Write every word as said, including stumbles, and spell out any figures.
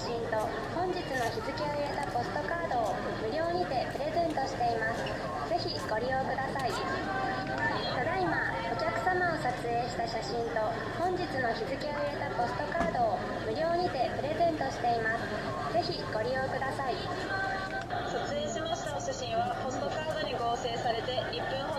真と本日の日付を入れたポストカードを無料にてプレゼントしています。ぜひご利用ください。ただいまお客様を撮影した写真と本日の日付を入れたポストカードを無料にてプレゼントしています。ぜひご利用ください。 撮影しましたお写真はポストカードに合成されていっぷん